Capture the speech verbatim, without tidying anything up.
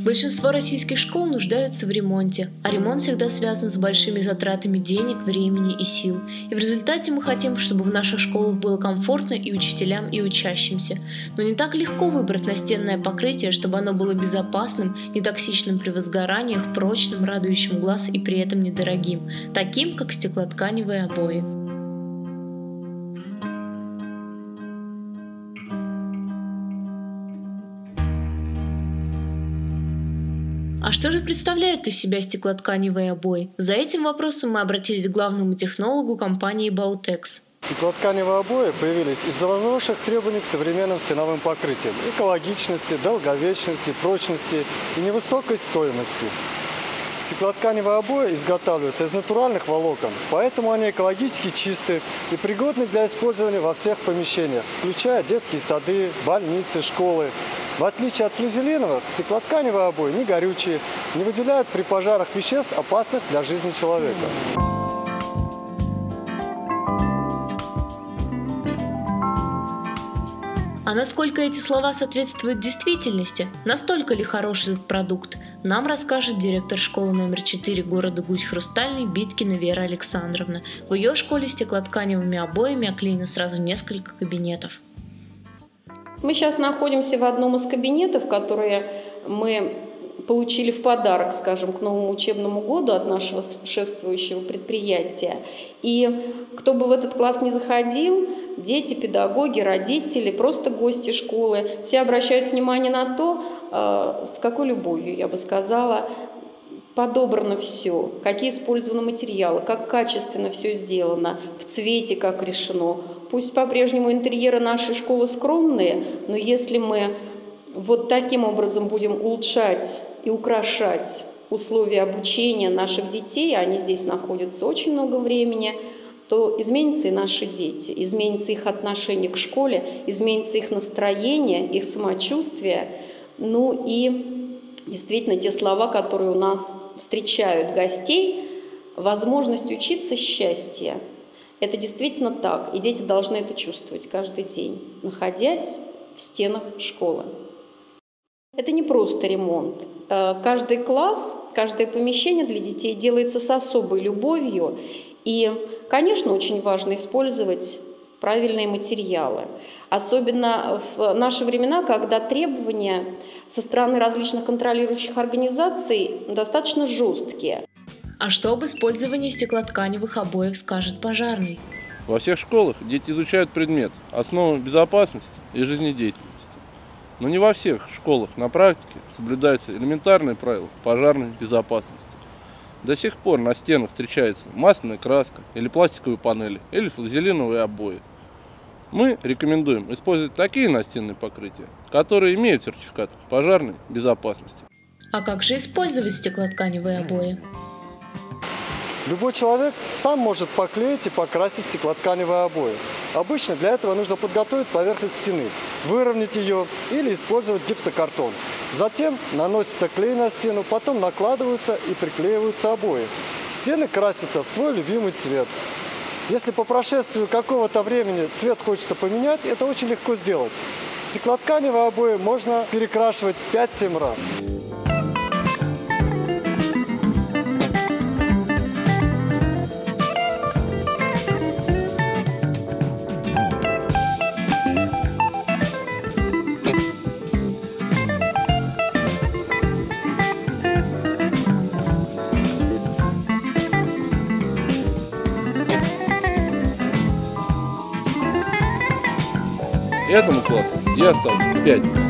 Большинство российских школ нуждаются в ремонте, а ремонт всегда связан с большими затратами денег, времени и сил. И в результате мы хотим, чтобы в наших школах было комфортно и учителям, и учащимся. Но не так легко выбрать настенное покрытие, чтобы оно было безопасным, нетоксичным при возгораниях, прочным, радующим глаз и при этом недорогим, таким как стеклотканевые обои. А что же представляют из себя стеклотканевые обои? За этим вопросом мы обратились к главному технологу компании Bautex. Стеклотканевые обои появились из-за возросших требований к современным стеновым покрытиям, экологичности, долговечности, прочности и невысокой стоимости. Стеклотканевые обои изготавливаются из натуральных волокон, поэтому они экологически чисты и пригодны для использования во всех помещениях, включая детские сады, больницы, школы. В отличие от флизелиновых, стеклотканевые обои не горючие, не выделяют при пожарах веществ, опасных для жизни человека. А насколько эти слова соответствуют действительности? Настолько ли хорош этот продукт? Нам расскажет директор школы номер четыре города Гусь-Хрустальный Биткина Вера Александровна. В ее школе стеклотканевыми обоями оклеено сразу несколько кабинетов. Мы сейчас находимся в одном из кабинетов, которые мы получили в подарок, скажем, к новому учебному году от нашего шефствующего предприятия. И кто бы в этот класс не заходил, дети, педагоги, родители, просто гости школы, все обращают внимание на то, с какой любовью, я бы сказала, подобрано все, какие использованы материалы, как качественно все сделано, в цвете как решено. Пусть по-прежнему интерьеры нашей школы скромные, но если мы вот таким образом будем улучшать и украшать условия обучения наших детей, они здесь находятся очень много времени, то изменятся и наши дети, изменится их отношение к школе, изменится их настроение, их самочувствие, ну и действительно те слова, которые у нас встречают гостей, возможность учиться — счастье. Это действительно так, и дети должны это чувствовать каждый день, находясь в стенах школы. Это не просто ремонт. Каждый класс, каждое помещение для детей делается с особой любовью, и, конечно, очень важно использовать правильные материалы. Особенно в наши времена, когда требования со стороны различных контролирующих организаций достаточно жесткие. А что об использовании стеклотканевых обоев скажет пожарный? Во всех школах дети изучают предмет «Основы безопасности и жизнедеятельности». Но не во всех школах на практике соблюдаются элементарные правила пожарной безопасности. До сих пор на стенах встречается масляная краска или пластиковые панели, или флизелиновые обои. Мы рекомендуем использовать такие настенные покрытия, которые имеют сертификат пожарной безопасности. А как же использовать стеклотканевые обои? Любой человек сам может поклеить и покрасить стеклотканевые обои. Обычно для этого нужно подготовить поверхность стены, выровнять ее или использовать гипсокартон. Затем наносится клей на стену, потом накладываются и приклеиваются обои. Стены красятся в свой любимый цвет. Если по прошествию какого-то времени цвет хочется поменять, это очень легко сделать. Стеклотканевые обои можно перекрашивать пять-семь раз. Этому классу я ставлю пять.